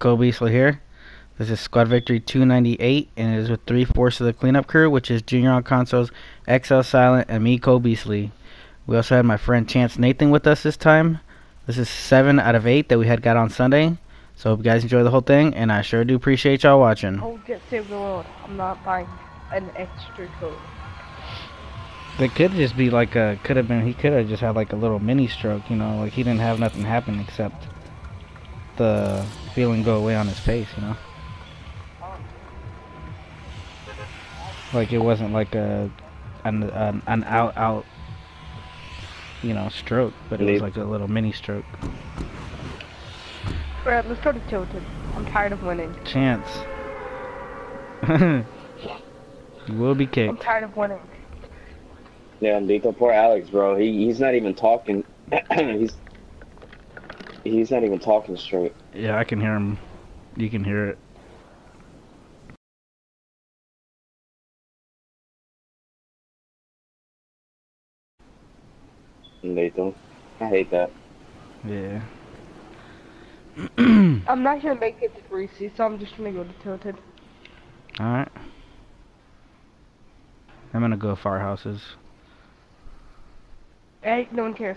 Miko Beasley here. This is Squad Victory 298, and it is with 3/4 of the cleanup crew, which is Junior on consoles, XL Silent, and Miko Beasley. We also had my friend Chance Nathan with us this time. This is 7 out of 8 that we had got on Sunday. So hope you guys enjoy the whole thing, and I sure do appreciate y'all watching. Oh, get saved the world. I'm not buying an extra code. It could just be like he could have just had like a little mini stroke, you know, like he didn't have nothing happen except the feeling go away on his face, you know. Like it wasn't like an out, you know, stroke, but it was like a little mini stroke. Alright, let's go to Tilted. I'm tired of winning. Chance. You will be kicked. I'm tired of winning. Yeah, Lethal, poor Alex, bro. He's not even talking. he's not even talking straight. Yeah, I can hear him. You can hear it. Lethal, I hate that. Yeah. I'm not gonna make it to 3C, so I'm just gonna go to Tilted. Alright. I'm gonna go Farhouses. Hey, no one cares.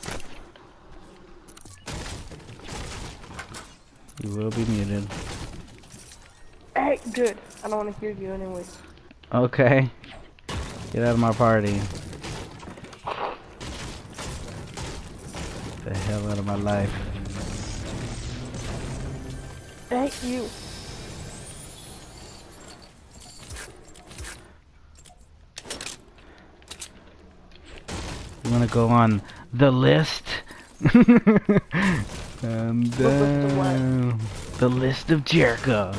You will be muted. Hey, good. I don't want to hear you anyways. Okay. Get out of my party. Get the hell out of my life. Hey, you. You wanna go on the list? The list of Jericho.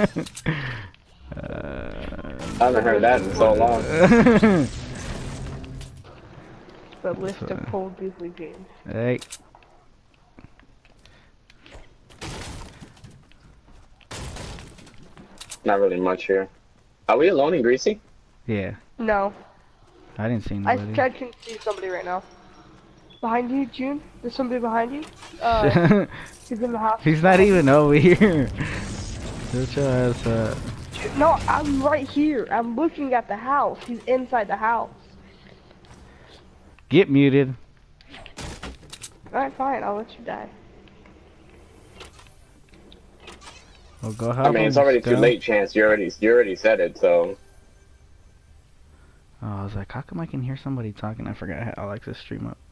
I haven't heard that in so long. The list of Cole Beasley games. Hey. Not really much here. Are we alone in Greasy? Yeah. No. I didn't see I nobody. can see somebody right now. Behind you, June? There's somebody behind you? He's in the house. He's not even over here. Shut your ass up. No, I'm right here. I'm looking at the house. He's inside the house. Get muted. Alright, fine. I'll let you die. Well, go help I mean, him, it's already still. too late, Chance. You already said it, so. Oh, I was like, how come I can hear somebody talking? I forgot how I like this stream up.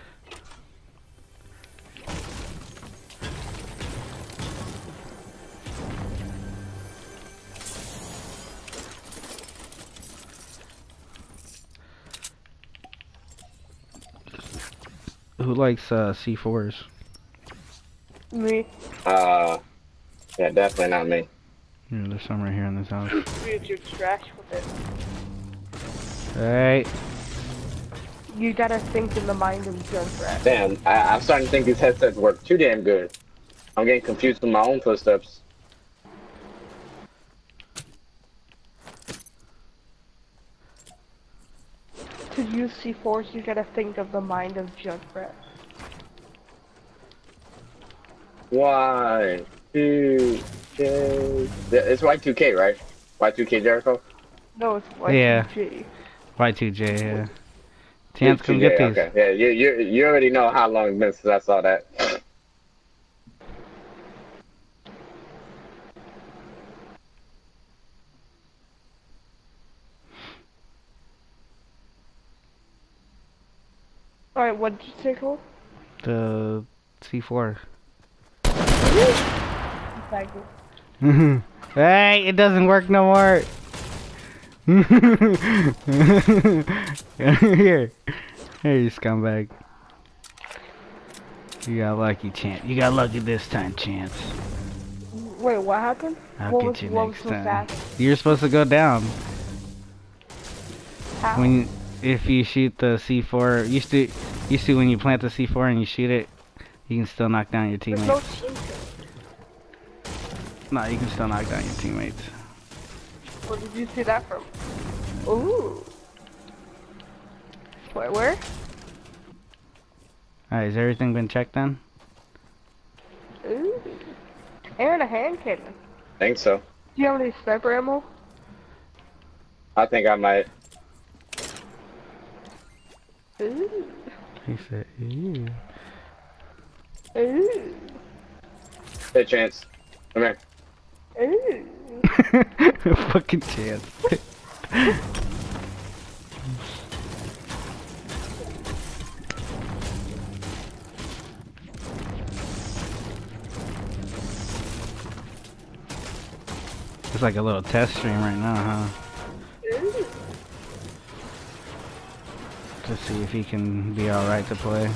Who likes C4s? Me. Yeah, definitely not me. Yeah, there's some right here in this house. Dude, you're trash with it. Hey. You gotta think in the mind of Junkrat. Damn, I'm starting to think these headsets work too damn good. I'm getting confused with my own footsteps. To use C4s, you gotta think of the mind of Junkrat. Y2K. It's Y2K, right? Y2K Jericho? No, it's Y2J. Yeah. Y2J, yeah. Chance, come get these. Okay. Yeah, you already know how long it's been since I saw that. Alright, what did you say, Cole? The C4. Exactly. Hey, it doesn't work no more. Here, you scumbag. You got lucky, Chance. You got lucky this time, Chance. Wait, what happened? I'll get you next so time. fast? You're supposed to go down How? if you shoot the C4. Used to when you plant the C4 and you shoot it, you can still knock down your There's teammates. no team. No, you can still knock down your teammates. Where did you see that from? Ooh. Where? Alright, has everything been checked then? Ooh. And a hand cannon. Think so. Do you have any sniper ammo? I think I might. Ooh. He said, ew. Ooh. Hey, Chance. Come here. Ooh. Fucking chance. It's like a little test stream right now, huh? Ooh. To see if he can be alright to play.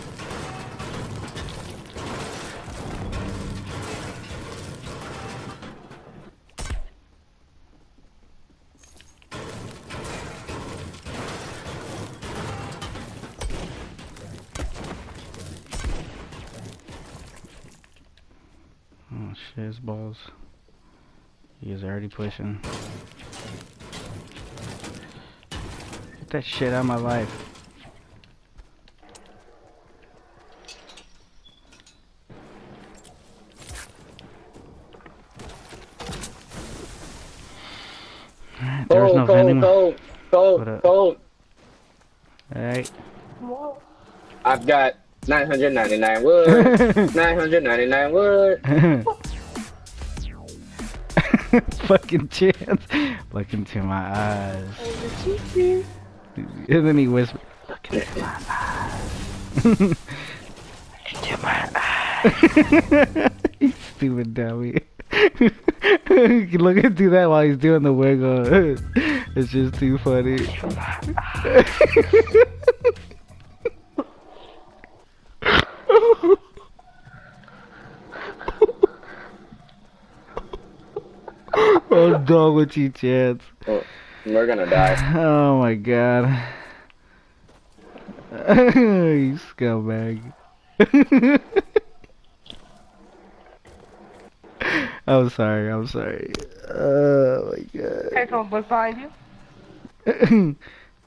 Oh shit, his balls. He is already pushing. Get that shit out of my life. Alright, there was no vending. What up? Cold. Alright. Whoa. I've got 999 wood. 999 wood. Fucking chance. Look into my eyes. Overseas. And then he whispered, look into my eyes. Look into my eyes. You stupid dummy. Look into that while he's doing the wiggle. It's just too funny. I'm done with you, Chance. Oh, we're gonna die. Oh my god. You scumbag. I'm sorry, I'm sorry. Oh my god. Hey, someone look behind you.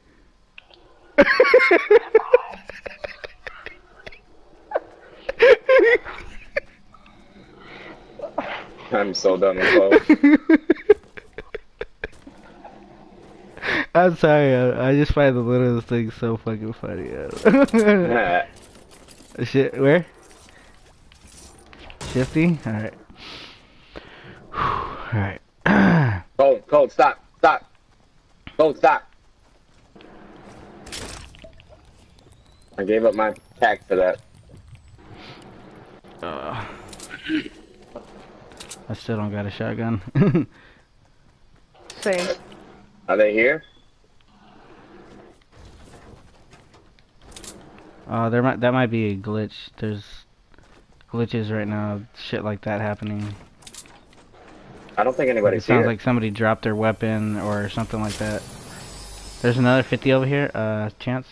I'm so done with clothes. I'm sorry, I just find the littlest things so fucking funny. Shit, where? Shifty? Alright. Alright. Cold, stop. Cold, stop. I gave up my pack for that. I still don't got a shotgun. Same. Are they here? That might be a glitch. There's glitches right now, shit like that happening. I don't think It anybody's sounds here. like somebody dropped their weapon or something like that. There's another 50 over here, Chance.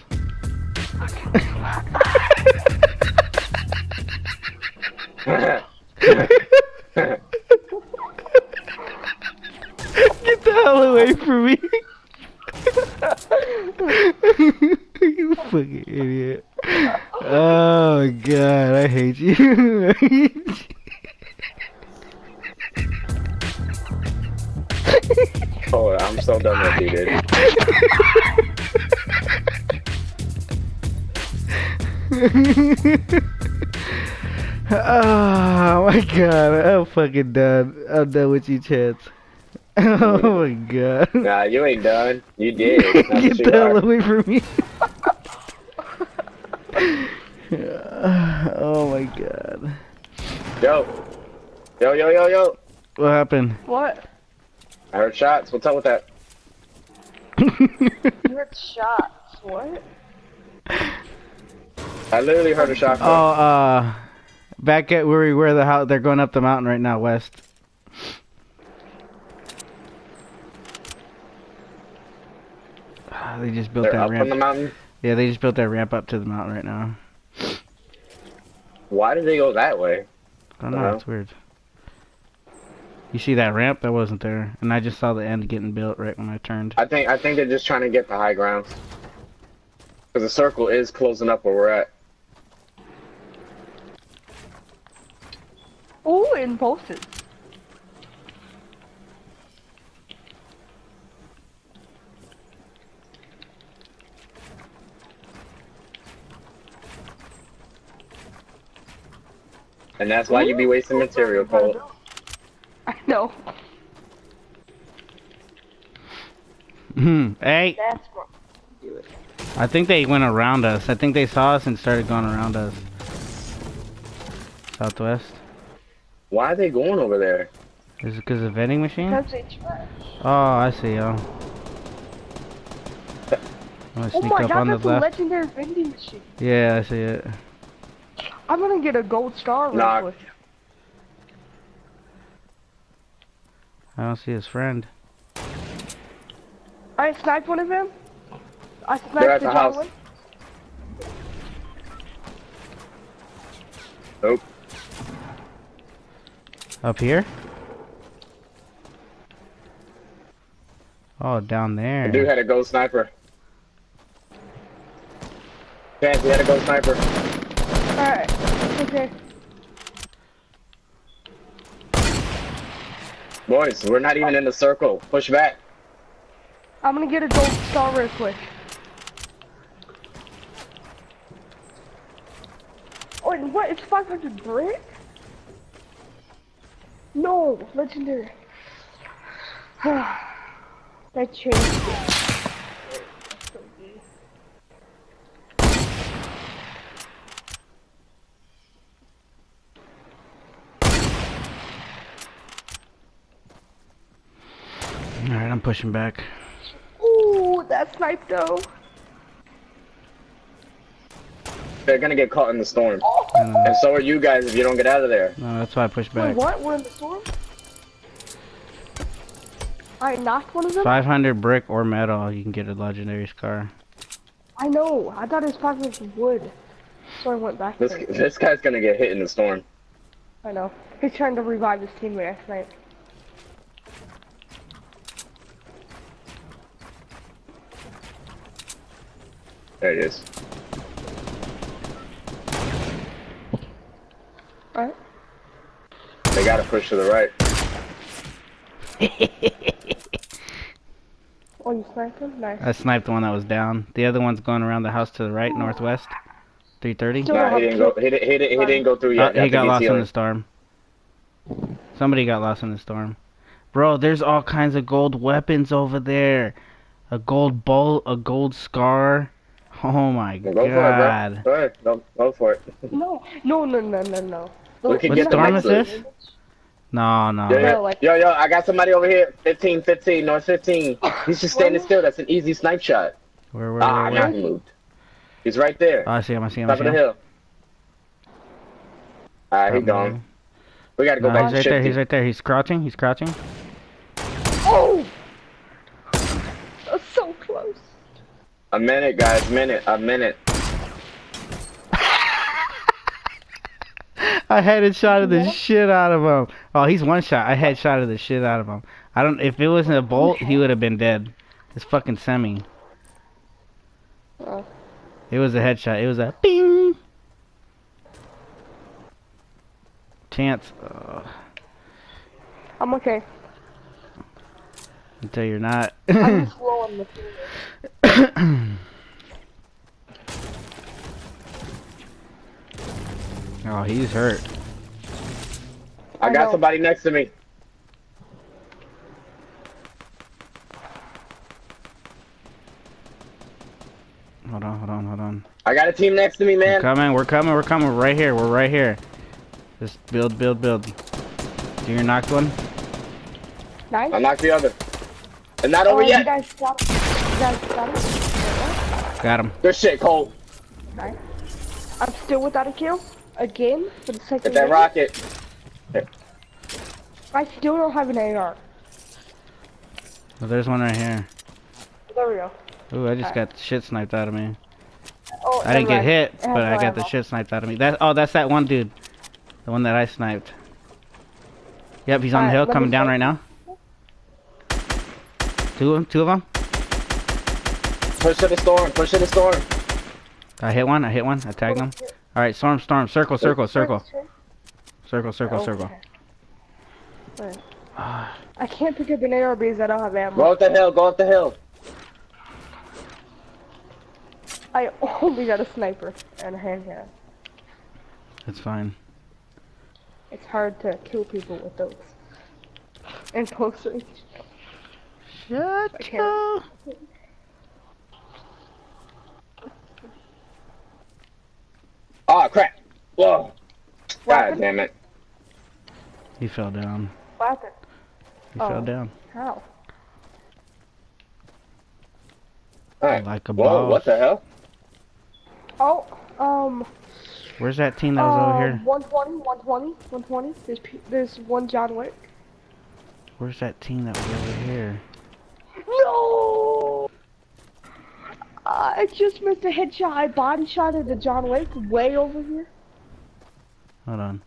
Get the hell away from me! You fucking idiot. Oh god, I hate you. Oh, I'm so done with you, dude. Oh my god, I'm fucking done. I'm done with you, Chance. Oh my god. Nah, you ain't done. You did. That's Get what the you hell are. away from me. Oh my god. Yo. Yo. What happened? What? I heard shots. What's up with that? You heard shots. What? I literally heard a shot. Oh, back at where we were, the house, they're going up the mountain right now, west. They just built They're that up ramp. on the mountain. Yeah, they just built that ramp up to the mountain right now. Why did they go that way? I don't know, it's weird. You see that ramp? That wasn't there. And I just saw the end getting built right when I turned. I think they're just trying to get the high ground. Because the circle is closing up where we're at. Oh, and posted. And that's why you be wasting material, Cole. I know. Hey, That's what do it. I think they went around us. I think they saw us and started going around us. Southwest. Why are they going over there? Is it because of vending machine? Because they trash. Oh, I see, yo. I'm gonna Oh sneak my up god, on the that's a left. legendary vending machine. Yeah, I see it. I'm gonna get a gold star real Nah. quick. I don't see his friend. I sniped one of them. I They're sniped at the the John house. one. Nope. Up here? Oh, down there. The dude had a ghost sniper. Chance, he had a ghost sniper. Alright, okay. Boys, we're not even in the circle. Push back. I'm gonna get a gold star real quick. Oh, and what? It's 500 brick? No, legendary. That changed it. Alright, I'm pushing back. Ooh, that snipe though. They're gonna get caught in the storm. I know. And so are you guys if you don't get out of there. No, that's why I pushed Wait, back. what? We're in the storm? I knocked one of them? 500 brick or metal, you can get a legendary scar. I know. I thought it was 500 wood. So I went back there. This guy's gonna get hit in the storm. I know. He's trying to revive his teammate last night. There it is. Alright. They gotta push to the right. Oh, you sniped him? Nice. I sniped the one that was down. The other one's going around the house to the right, northwest. 330. Still- Nah, he didn't go. He didn't go through yet. He got lost in the the storm. Somebody got lost in the storm. Bro, there's all kinds of gold weapons over there. A gold bolt, a gold scar. Oh my Go for it, god. bro. Go ahead. Go for it. No. We can What get the storm next is this? one. No, no. Yo, Bro, like- yo, I got somebody over here. 15, north 15. He's just standing still. That's an easy snipe shot. Where, Now where? he moved. He's right there. Oh, I see him, I see him, I Top see of the him. hill. Alright, he gone. We gotta go No, back he's to right there, shifty. he's right there. He's crouching, he's crouching. Oh! That's so close. A minute, guys. A minute. I headshotted the shit out of him. Oh, he's one shot. I headshotted the shit out of him. I don't. If it wasn't a bolt, he would have been dead. It's fucking semi. Oh. It was a headshot. It was a bing. Chance. I'm okay. Until you're not. I'm just low on the finger. Oh, he's hurt. I I got know. somebody next to me. Hold on. I got a team next to me, man. We're coming. We're right here. We're right here. Just build. Do you knocked one? Nice. I knocked the other. And not over You yet. guys got it? You guys got it? Wait, Got him. Good shit, Cole. what? Nice. I'm still without a kill. Again, for the second Get that game. rocket. I still don't have an AR. Oh, there's one right here. There we go. Ooh, I just Alright. got shit sniped out of me. Oh, I didn't get never hit, mind. It has but I no got the ammo. shit sniped out of me. That's that one dude. The one that I sniped. Yep, he's on the Alright, hill let me coming down snipe. right now. Two of them. Push to the storm. I hit one. I tagged him. Alright, storm. Circle. Okay. Wait. I can't pick up an AR because I don't have ammo. Go up the hill. I only got a sniper and a handgun. It's fine. It's hard to kill people with those. And close range. Shut I can't. up. Oh crap! Whoa! What God happened? damn it! He fell down. What happened? He fell down. How? Alright. Like a Whoa! boss. What the hell? Oh, Where's that team that was over here? 120. There's one John Wick. Where's that team that was over here? No! I just missed a headshot. I body shotted the John Wick way over here. Hold on.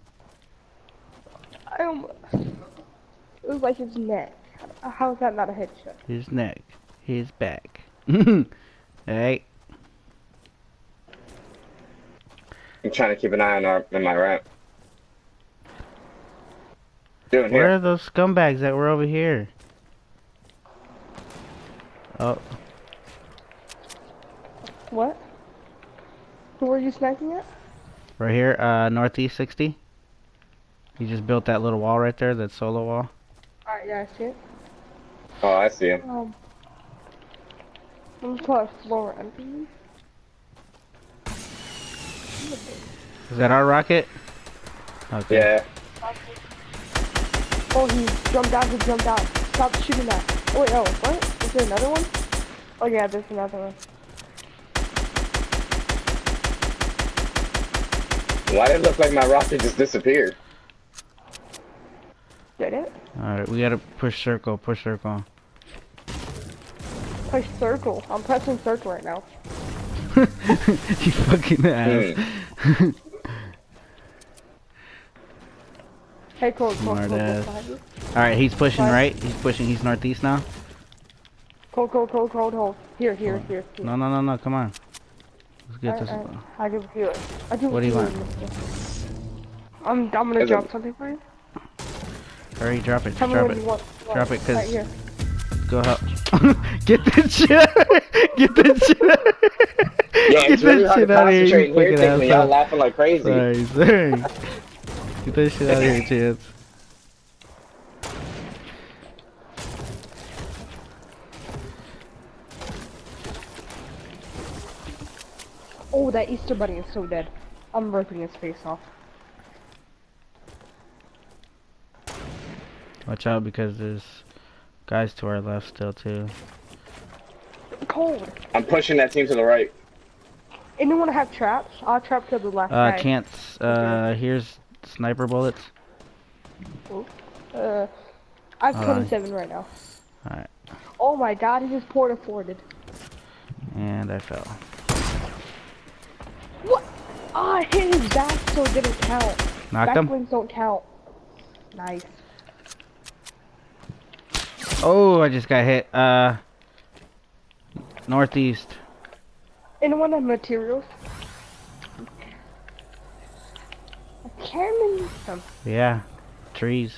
It was like his neck. How is that not a headshot? His neck. His back. Hey. I'm trying to keep an eye on my ramp. Doing Where here. are those scumbags that were over here? Oh. What? Who were you sniping at? Right here, northeast 60. He just built that little wall right there, that solo wall. Alright, yeah, I see it. Oh, I see him. I'm gonna put a floor under you. Is that our rocket? Okay. Yeah. Oh, he jumped out. Stop shooting that. Oh, wait, oh, what? Is there another one? Oh, yeah, there's another one. Why did it look like my rocket just disappeared? Did it? Alright, we gotta push circle, push circle. Push circle. I'm pressing circle right now. You fucking ass. Hey, Cole, Smart ass. behind you. Alright, he's pushing What? right. He's pushing, he's northeast now. Cole. Here. No, come on. Let's get this. I give it to you. What do you want? I'm gonna drop something for you. Hurry, drop it, Tell me drop what it. you want. Drop it, Right cause here. go help. Get that shit. Get that shit. Yeah, Get it's really that hard to shit out of here, you concentrate here, fucking thinking y'all asshole. laughing like crazy. Sorry. Get that shit out of here, Chance. Oh, that Easter bunny is so dead. I'm ripping his face off. Watch out because there's guys to our left still too. Cold. I'm pushing that team to the right. Anyone have traps? I'll trap to the left guy. Chance, here's sniper bullets. I have Hold on. 27 right now. Alright. Oh my god, he just porta forwarded. And I fell. What? Ah, I hit his back so it didn't count. Knocked him? Backwings don't count. Nice. Oh, I just got hit. Northeast. Anyone have materials? I can't use them. Yeah. Trees.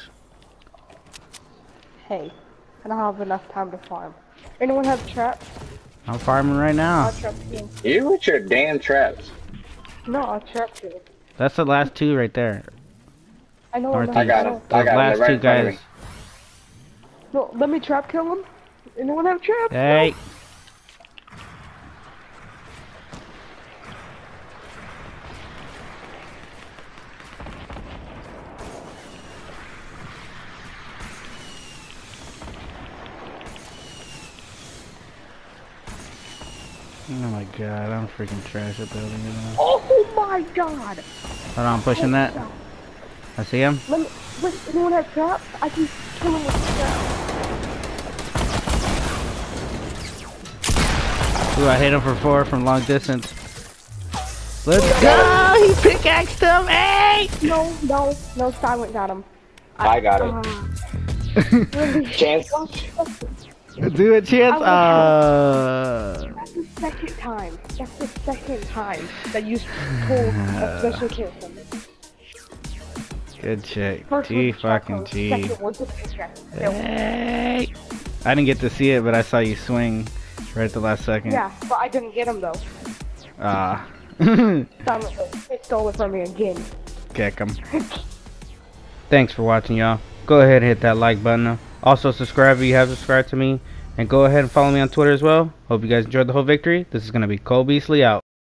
Hey, I don't have enough time to farm. Anyone have traps? I'm farming right now. I'll trap you. You with your damn traps. No, I'll trap you. That's the last two right there. I know. Northeast. I got him. Those I got him. last They're right two in front of me. guys. No, let me trap kill him. Anyone have traps? Hey. Oh my god, I'm freaking trash at building it now. Oh my god! Hold on, I'm pushing that. I see him. Let me. Wait, anyone have traps? I can kill him with traps. Ooh, I hit him for 4 from long distance. Let's go! He pickaxed him! Hey! No, Silent got him. I got him. Really? Chance. Do it, Chance! That's the second time. That's the second time that you pulled a special kill from me. Good shit. First G was fucking Chaco, G. second was the pickaxe. Hey! I didn't get to see it, but I saw you swing right at the last second. Yeah, but I didn't get him though. Ah. Silent, they stole it from me again. Kick him. Thanks for watching, y'all. Go ahead and hit that like button. Also, subscribe if you have subscribed to me. And go ahead and follow me on Twitter as well. Hope you guys enjoyed the whole victory. This is going to be Cole Beasley out.